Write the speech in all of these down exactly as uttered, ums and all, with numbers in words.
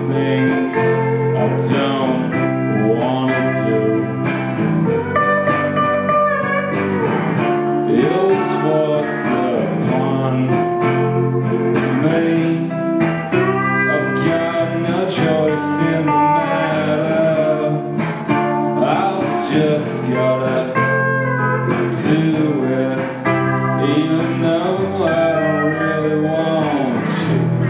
things I don't want to do. It was forced upon me. I've got no choice in the matter. I've just gotta do it, even though I don't really want to.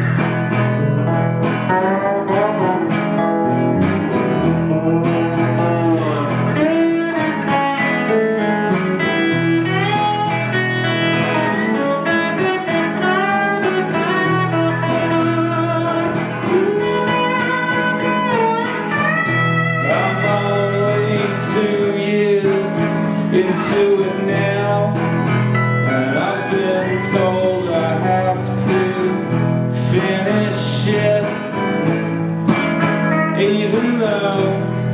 I'm only two years into it now, and I've been told I have to finish it, even though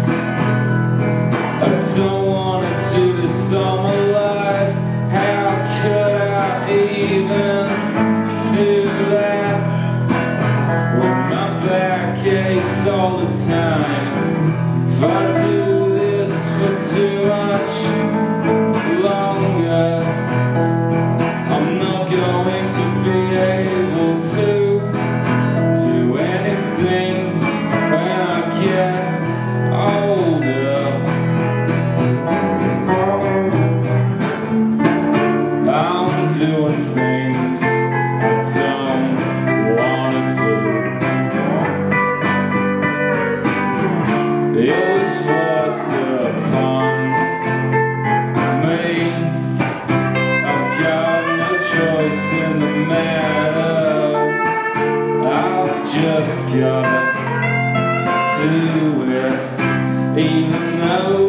I don't want to do this all my life. How could I even do that when my back aches all the time? If I do this for too much longer, I'm not going to be able to do anything when I get older. I'm doing things I don't want to do. It was forced upon me. I've got no choice in the matter. I've just gotta do it, even though